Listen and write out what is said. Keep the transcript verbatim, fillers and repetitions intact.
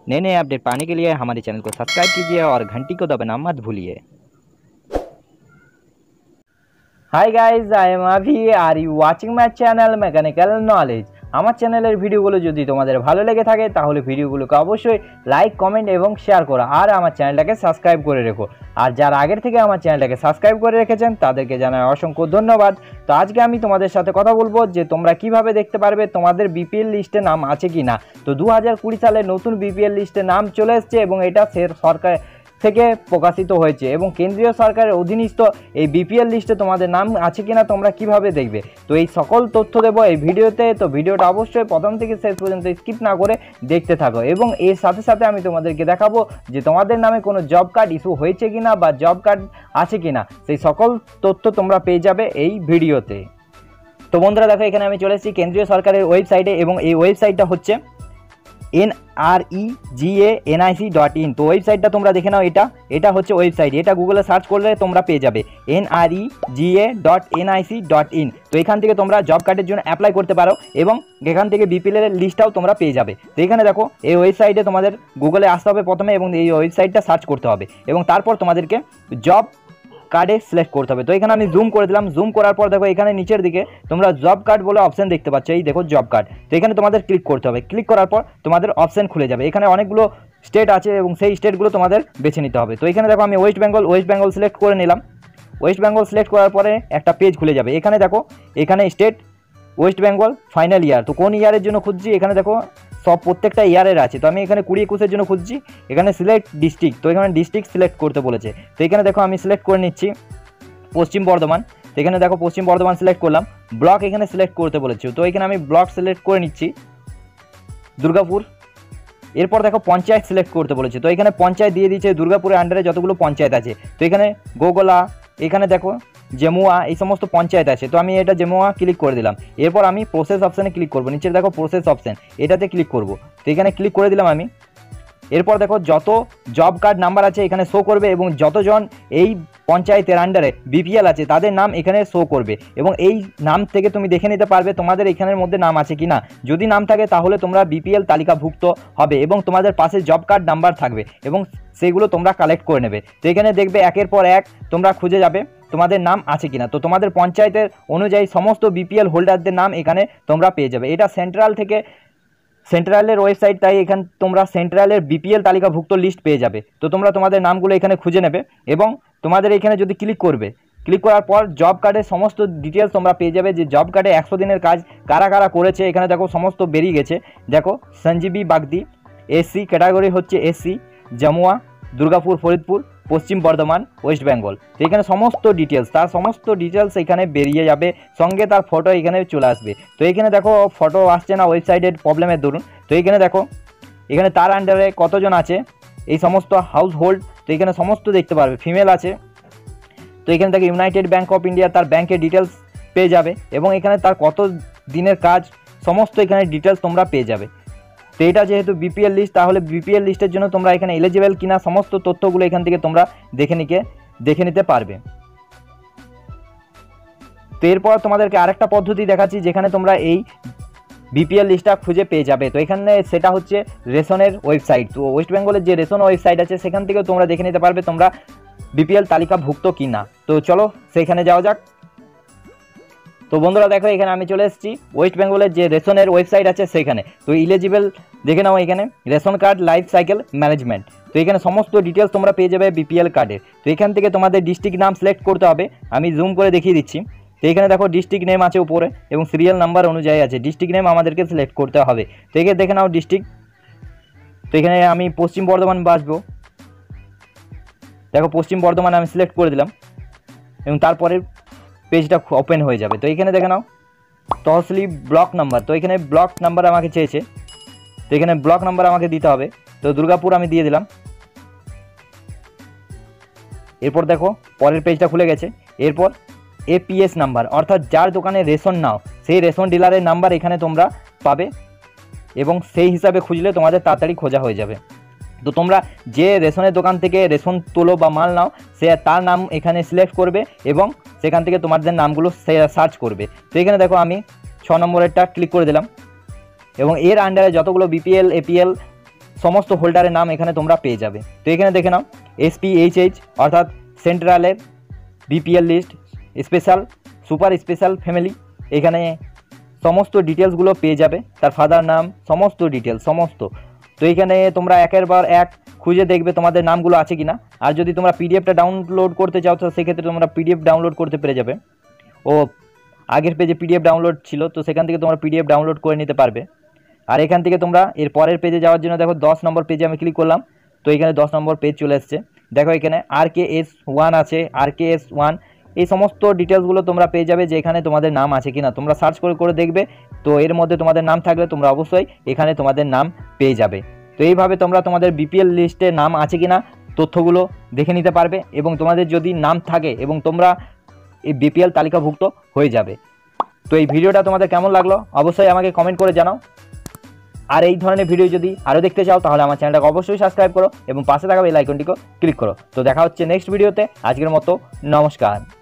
नए नए अपडेट पाने के लिए हमारे चैनल को सब्सक्राइब कीजिए और घंटी को दबाना मत भूलिए। Hi guys, I am Abhi, are you watching my channel mechanical knowledge. আমার চ্যানেলের ভিডিওগুলো যদি তোমাদের ভালো লেগে থাকে তাহলে ভিডিওগুলোকে অবশ্যই লাইক, কমেন্ট এবং শেয়ার করো আর আমার চ্যানেলটাকে সাবস্ক্রাইব করে রেখো। আর যারা আগের থেকে আমার চ্যানেলটাকে সাবস্ক্রাইব করে রেখেছেন তাদেরকে জানাই অসংখ্য ধন্যবাদ। তো আজকে আমি তোমাদের সাথে কথা বলবো যে তোমরা কিভাবে দেখতে পারবে তোমাদের বিপিএল লিস্টে নাম আছে কি না। তো দু হাজার কুড়ি সালে নতুন বিপিএল লিস্টে নাম চলে এসছে এবং এটা সরকার থেকে প্রকাশিত হয়েছে এবং কেন্দ্রীয় সরকারের অধীনস্থ এই বিপিএল লিস্টে তোমাদের নাম আছে কিনা তোমরা কিভাবে দেখবে। তো এই সকল তথ্য দেবো এই ভিডিওতে। তো ভিডিওটা অবশ্যই প্রথম থেকে শেষ পর্যন্ত স্কিপ না করে দেখতে থাকো এবং এর সাথে সাথে আমি তোমাদেরকে দেখাবো যে তোমাদের নামে কোনো জব কার্ড ইস্যু হয়েছে কিনা বা জব কার্ড আছে কিনা, সেই সকল তথ্য তোমরা পেয়ে যাবে এই ভিডিওতে। তো বন্ধুরা দেখো, এখানে আমি চলে এসেছি কেন্দ্রীয় সরকারের ওয়েবসাইটে এবং এই ওয়েবসাইটটা হচ্ছে N R E G A N I C dot in. তো ওয়েবসাইটটা তোমরা দেখে নাও, এটা এটা হচ্ছে ওয়েবসাইট। এটা গুগলে সার্চ করলে তোমরা পেয়ে যাবে N R E G A dot N I C dot in. তো এখান থেকে তোমরা জব কার্ডের জন্য অ্যাপ্লাই করতে পারো এবং এখান থেকে বিপিএল এর লিস্টটাও তোমরা পেয়ে যাবে। তো এখানে দেখো, এই ওয়েবসাইটে তোমাদের গুগলে আসতে হবে প্রথমে এবং এই ওয়েবসাইটটা সার্চ করতে হবে এবং তারপর তোমাদেরকে জব কার্ডে সিলেক্ট করতে হবে। তো এখানে আমি জুম করে দিলাম। জুম করার পর দেখো এখানে নিচের দিকে তোমরা জব কার্ড বলে অপশন দেখতে পাচ্ছ। এই দেখো জব কার্ড। তো এখানে তোমাদের ক্লিক করতে হবে। ক্লিক করার পর তোমাদের অপশন খুলে যাবে। এখানে অনেকগুলো স্টেট আছে এবং সেই স্টেটগুলো তোমাদের বেছে নিতে হবে। তো এখানে দেখো আমি West Bengal West Bengal select করে নিলাম। ওয়েস্ট বেঙ্গল সিলেক্ট করার পরে একটা পেজ খুলে যাবে। এখানে দেখো, এখানে state West Bengal final year. তো কোন ইয়ারের জন্য খুঁজছি, এখানে দেখো সব প্রত্যেকটা ইয়ারের আছে। তো আমি এখানে কুড়ি একুশের জন্য খুঁজছি। এখানে সিলেক্ট ডিস্ট্রিক্ট, তো এখানে ডিস্ট্রিক্ট সিলেক্ট করতে বলেছে। তো এখানে দেখো আমি সিলেক্ট করে নিচ্ছি পশ্চিম বর্ধমান। তো এখানে দেখো পশ্চিম বর্ধমান সিলেক্ট করলাম। ব্লক এখানে সিলেক্ট করতে বলেছে, তো এখানে আমি ব্লক সিলেক্ট করে নিচ্ছি দুর্গাপুর। এরপর দেখো পঞ্চায়েত সিলেক্ট করতে বলেছে, তো এখানে পঞ্চায়েত দিয়ে দিয়েছে দুর্গাপুরের আন্ডারে যতগুলো পঞ্চায়েত আছে। তো এখানে গোগলা, এখানে দেখো জেমুয়া, এই সমস্ত পঞ্চায়েত আছে। তো আমি এটা জেমুয়া ক্লিক করে দিলাম। এরপর আমি প্রসেস অপশানে ক্লিক করবো। নিচে দেখো প্রসেস অপশান, এটাতে ক্লিক করব। তো এখানে ক্লিক করে দিলাম আমি। এরপর দেখো যত জব কার্ড নাম্বার আছে এখানে শো করবে এবং যতজন এই পঞ্চায়েতের আন্ডারে বিপিএল আছে তাদের নাম এখানে শো করবে এবং এই নাম থেকে তুমি দেখে নিতে পারবে তোমাদের এখানের মধ্যে নাম আছে কি না। যদি নাম থাকে তাহলে তোমরা বিপিএল তালিকাভুক্ত হবে এবং তোমাদের পাশে জব কার্ড নাম্বার থাকবে এবং সেগুলো তোমরা কালেক্ট করে নেবে। তো এখানে দেখবে একের পর এক তোমরা খুঁজে যাবে তোমাদের নাম আছে কিনা। তো তোমাদের পঞ্চায়েতের অনুযায়ী সমস্ত বিপিএল হোল্ডারদের নাম এখানে তোমরা পেয়ে যাবে। এটা সেন্ট্রাল থেকে সেন্ট্রালের ওয়েবসাইট, তাই এখানে তোমরা সেন্ট্রালের বিপিএল তালিকাভুক্ত লিস্ট পেয়ে যাবে। তো তোমরা তোমাদের নামগুলো এখানে খুঁজে নেবে এবং তোমাদের এখানে যদি ক্লিক করবে, ক্লিক করার পর জব কার্ডের সমস্ত ডিটেলস তোমরা পেয়ে যাবে যে জব কার্ডে একশো দিনের কাজ কারা কারা করেছে। এখানে দেখো সমস্ত বেরিয়ে গেছে। দেখো সঞ্জীবী বাগদি, এসসি ক্যাটাগরি হচ্ছে এসসি, জামুয়া, দুর্গাপুর, ফরিদপুর, পশ্চিম বর্ধমান, ওয়েস্ট বেঙ্গল। তো এখানে সমস্ত ডিটেলস, তার সমস্ত ডিটেলস এখানে বেরিয়ে যাবে, সঙ্গে তার ফটো এখানে চলে আসবে। তো এখানে দেখো ফটো আসছে না ওয়েবসাইটের প্রবলেমের দরুন। তো এখানে দেখো এখানে তার আন্ডারে কতজন আছে এই সমস্ত হাউস হোল্ড, তো এখানে সমস্ত দেখতে পারবে। ফিমেল আছে, তো এখানে দেখো ইউনাইটেড ব্যাঙ্ক অফ ইন্ডিয়া, তার ব্যাংকের ডিটেলস পেয়ে যাবে এবং এখানে তার কত দিনের কাজ সমস্ত এখানে ডিটেলস তোমরা পেয়ে যাবে। তো এটা যেহেতু বিপিএল লিস্ট, তাহলে বিপিএল লিস্টের জন্য তোমরা এখানে এলিজিবল কিনা সমস্ত তথ্যগুলো এখান থেকে তোমরা দেখে নিকে দেখে নিতে পারবে। তো এরপর তোমাদেরকে আরেকটা পদ্ধতি দেখাচ্ছি যেখানে তোমরা এই বিপিএল লিস্টটা খুঁজে পেয়ে যাবে। তো এখানে সেটা হচ্ছে রেশনের ওয়েবসাইট। তো ওয়েস্ট বেঙ্গলের যে রেশন ওয়েবসাইট আছে সেখান থেকেও তোমরা দেখে নিতে পারবে তোমরা বিপিএল তালিকাভুক্ত কিনা। তো চলো সেইখানে যাওয়া যাক। তো বন্ধুরা দেখো, এখানে আমি চলে এসেছি ওয়েস্ট বেঙ্গলের যে রেশনের ওয়েবসাইট আছে সেখানে। তো ইলিজিবল দেখে নাও, এখানে ration card life cycle management. তো এখানে সমস্ত ডিটেলস তোমরা পেয়ে যাবে বিপিএল কার্ডের। তো এখান থেকে তোমাদের ডিস্ট্রিক্ট নাম সিলেক্ট করতে হবে। আমি জুম করে দেখিয়ে দিচ্ছি। তো এখানে দেখো ডিস্ট্রিক্ট নেম আছে উপরে এবং সিরিয়াল নাম্বার অনুযায়ী আছে। ডিস্ট্রিক্ট নেম আমাদেরকে সিলেক্ট করতে হবে। তো এখানে দেখে নাও ডিস্ট্রিক্ট। তো এখানে আমি পশ্চিম বর্ধমান বাসবো। দেখো পশ্চিম বর্ধমান আমি সিলেক্ট করে দিলাম এবং তারপরে পেজটা ওপেন হয়ে যাবে। তো এখানে দেখে নাও তহসিলি ব্লক নাম্বার। তো এখানে ব্লক নাম্বার আমাকে চেয়েছে, তো এখানে ব্লক নাম্বার আমাকে দিতে হবে। তো দুর্গাপুর আমি দিয়ে দিলাম। এরপর দেখো পরের পেজটা খুলে গেছে। এরপর এপিএস নাম্বার, অর্থাৎ যার দোকানে রেশন নাও সেই রেশন ডিলারের নাম্বার এখানে তোমরা পাবে এবং সেই হিসাবে খুঁজলে তোমাদের তাড়াতাড়ি খোঁজা হয়ে যাবে। তো তোমরা যে রেশনের দোকান থেকে রেশন তোলো বা মাল নাও সে তার নাম এখানে সিলেক্ট করবে এবং সেখান থেকে তোমাদের নামগুলো সার্চ করবে। তো এখানে দেখো আমি ছ নম্বরেরটা ক্লিক করে দিলাম এবং এর আন্ডারে যতগুলো বিপিএল এপিএল সমস্ত হোল্ডারের নাম এখানে তোমরা পেয়ে যাবে। তো এখানে দেখে নাও এসপিএইচএইচ অর্থাৎ সেন্ট্রালের BPL list, special, super special family, এখানে সমস্ত ডিটেলসগুলো পেয়ে যাবে, তার ফাদার নাম, সমস্ত ডিটেলস সমস্ত। তো এইখানে তোমরা একের বার এক খুঁজে দেখবে তোমাদের নামগুলো আছে কি না। আর যদি তোমরা পিডিএফটা ডাউনলোড করতে চাও তো সেক্ষেত্রে তোমরা পিডিএফ ডাউনলোড করতে পেরে যাবে। ও আগের পেজে পিডিএফ ডাউনলোড ছিল, তো সেখান থেকে তোমরা পিডিএফ ডাউনলোড করে নিতে পারবে। আর এখান থেকে তোমরা এর পরের পেজে যাওয়ার জন্য দেখো দশ নম্বর পেজে আমি ক্লিক করলাম, তো এখানে দশ নম্বর পেজ চলে এসছে। দেখো এখানে আর কে এস ওয়ান আছে, আর কে এস ওয়ান, এই সমস্ত ডিটেলসগুলো তোমরা পেয়ে যাবে যে এখানে তোমাদের নাম আছে কি না। তোমরা সার্চ করে করে দেখবে, তো এর মধ্যে তোমাদের নাম থাকলে তোমরা অবশ্যই এখানে তোমাদের নাম পেয়ে যাবে। তো এইভাবে তোমরা তোমাদের বিপিএল লিস্টে নাম আছে কি না তথ্যগুলো দেখে নিতে পারবে, এবং তোমাদের যদি নাম থাকে এবং তোমরা এই বিপিএল তালিকাভুক্ত হয়ে যাবে। তো এই ভিডিওটা তোমাদের কেমন লাগলো অবশ্যই আমাকে কমেন্ট করে জানাও। আর এই ধরনের ভিডিও যদি আরও দেখতে চাও তাহলে আমার চ্যানেলটাকে অবশ্যই সাবস্ক্রাইব করো এবং পাশে থাকা বেল আইকনটিকে ক্লিক করো। তো দেখা হচ্ছে নেক্সট ভিডিওতে। আজকের মতো নমস্কার।